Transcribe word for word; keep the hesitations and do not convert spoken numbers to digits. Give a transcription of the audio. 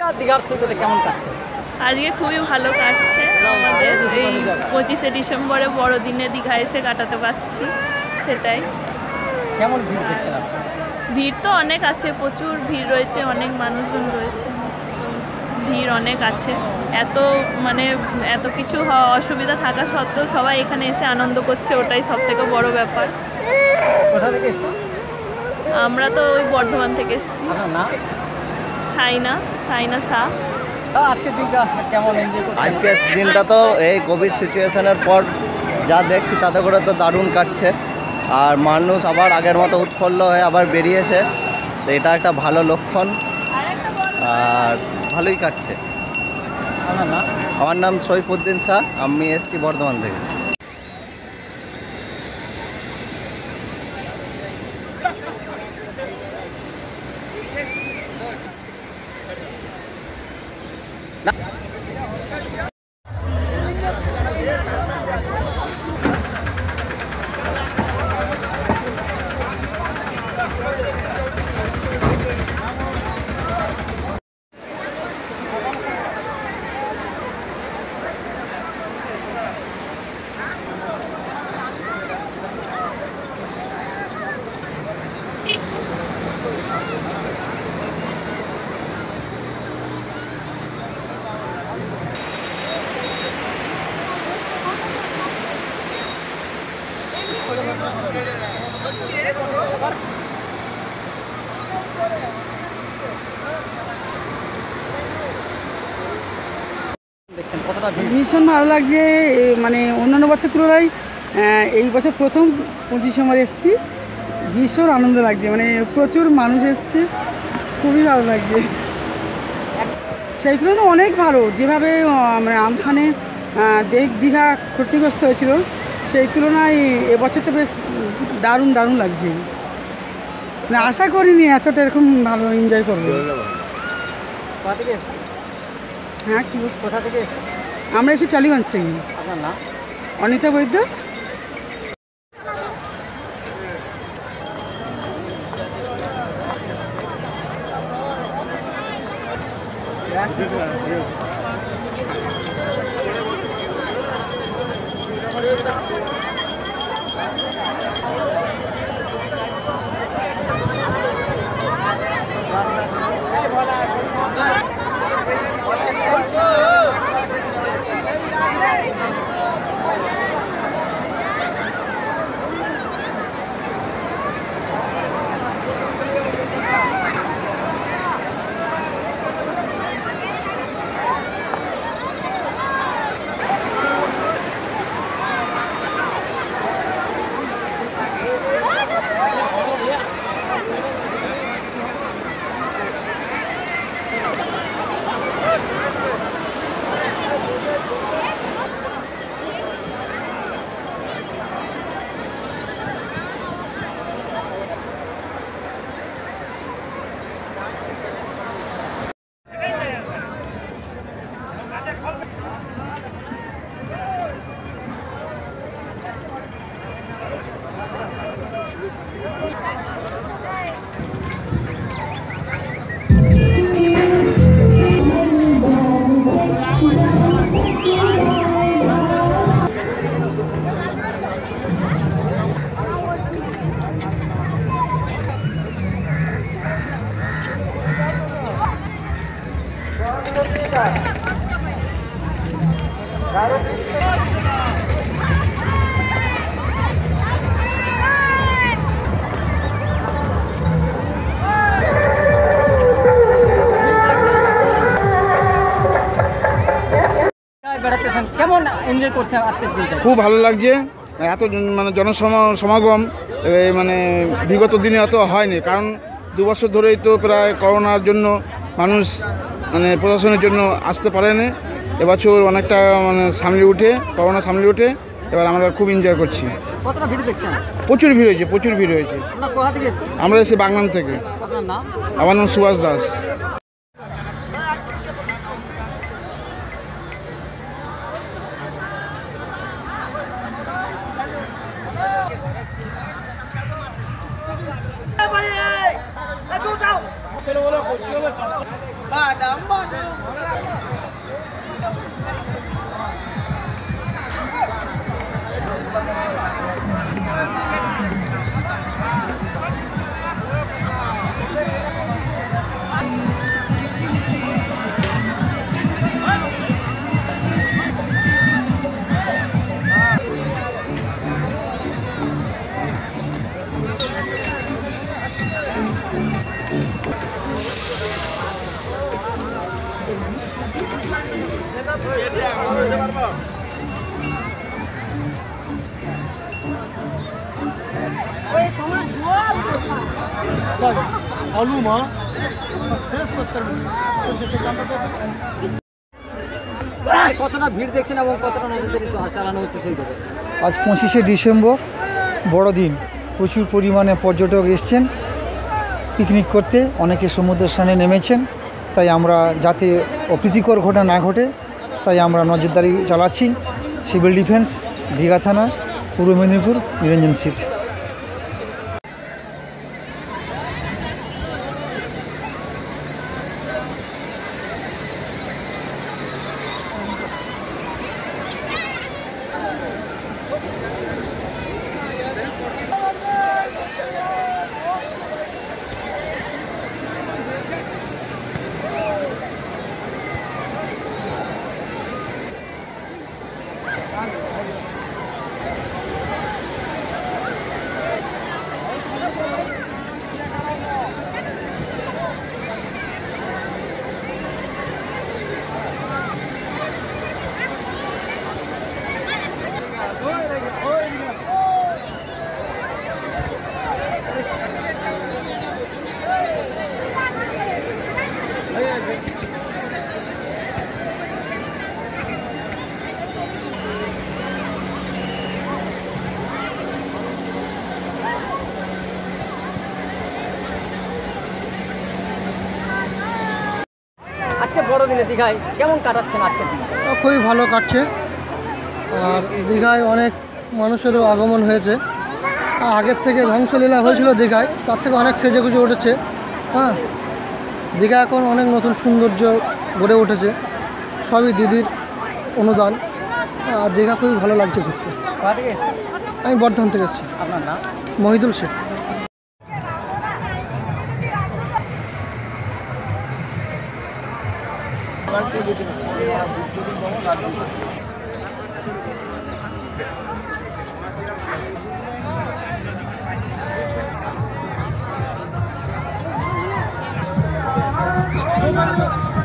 দীঘার ছবিতে কেমন কাটছে? আজকে খুবই ভালো কাটছে আমাদের। এই পঁচিশে ডিসেম্বরে বড়দিনে দীঘা এসে কাটাতে পারছি, সেটাই। কেমন ভিড় দেখছেন আপনি? ভিড় তো অনেক আছে, প্রচুর ভিড় রয়েছে, অনেক মানুষজন রয়েছে, ভিড় অনেক আছে। এত মানে এত কিছু অসুবিধা থাকা সত্ত্বেও সবাই এখানে এসে আনন্দ করছে, ওটাই সব থেকে বড় ব্যাপার। কোথা থেকে এসেছেন? আমরা তো ওই বর্ধমান থেকে এসেছি। আপনার নাম? সাইনা সাইনা শাহ। আজকের দিনটা কেমন এনজয় করছেন? আজকের দিনটা তো এই কোভিড সিচুয়েশনের পর যা দেখছি তাতে করে তো দারুণ কাটছে। আর মানুষ আবার আগের মতো উৎফুল্ল হয়ে আবার বেরিয়েছে, তো এটা একটা ভালো লক্ষণ। আর ভালোই কাটছে। আপনার নাম? আমার নাম সৈফুদ্দিন শাহ, আমি এসেছি বর্ধমান থেকে। ভীষণ ভালো লাগছে। মানে অন্যান্য বছর তুলনায় এই বছর প্রথম পঁচিশে ডিসেম্বর এসেছি, ভীষণ আনন্দ লাগছে। মানে প্রচুর মানুষ এসছে, খুবই ভালো লাগছে। সেই তুলনায় অনেক ভালো, যেভাবে মানে আমফানে দীঘা ক্ষতিগ্রস্ত হয়েছিল সেই তুলনায় এবছরটা বেশ দারুণ দারুণ লাগছে। মানে আশা করিনি এতটা এরকম ভালো এনজয় করবো। হ্যাঁ, কি বলছি? কোথা থেকে? আমরা এসেছি টালিগঞ্জ থেকে। আপনার নাম? অনিতা বৈদ্য। কেমন এনজয় করছেন আজকের দিনটা? খুব ভালো লাগছে। এত মানে জনসমাগম মানে বিগত দিনে এত হয়নি, কারণ দু বছর ধরেই তো প্রায় করোনার জন্য মানুষ মানে প্রশাসনের জন্য আসতে পারেনি। এবছর অনেকটা মানে সামলে উঠে করোনা সামলে উঠে এবার আমরা খুব এনজয় করছি। কতটা ভিড় দেখছেন? প্রচুর ভিড় হয়েছে, প্রচুর ভিড় হয়েছে। আপনারা কোথা থেকে এসেছেন? আমরা এসেছি বাগনান থেকে। আপনার নাম? আমার নাম সুভাষ দাস। Ba কতটা ভিড় দেখছেন এবং কতটা নজরদারি চালানো হচ্ছে সৈকতে? আজ পঁচিশে ডিসেম্বর বড়দিন, প্রচুর পরিমাণে পর্যটক এসছেন পিকনিক করতে, অনেকে সমুদ্রের স্নানে নেমেছেন। তাই আমরা যাতে অপ্রীতিকর ঘটনা না ঘটে তাই আমরা নজরদারি চালাচ্ছি। সিভিল ডিফেন্স, দীঘা থানা, পূর্ব মেদিনীপুর, নিরঞ্জন সিট। আজকে বড়দিনে দীঘায় কেমন কাটাচ্ছেন আজকের দিন? খুবই ভালো কাটছে। আর দীঘায় অনেক মানুষেরও আগমন হয়েছে। আগের থেকে ধ্বংসলীলা হয়েছিল দীঘায়, তার থেকে অনেক সেজে গুজে উঠেছে। হ্যাঁ, দীঘা এখন অনেক নতুন সৌন্দর্য গড়ে উঠেছে, সবই দিদির অনুদান। আর দীঘা খুবই ভালো লাগছে ঘুরতে। কোথা থেকে এসেছেন? আমি বর্ধমান থেকে এসেছি। আপনার নাম? মহিদুল শেখ। Thank you.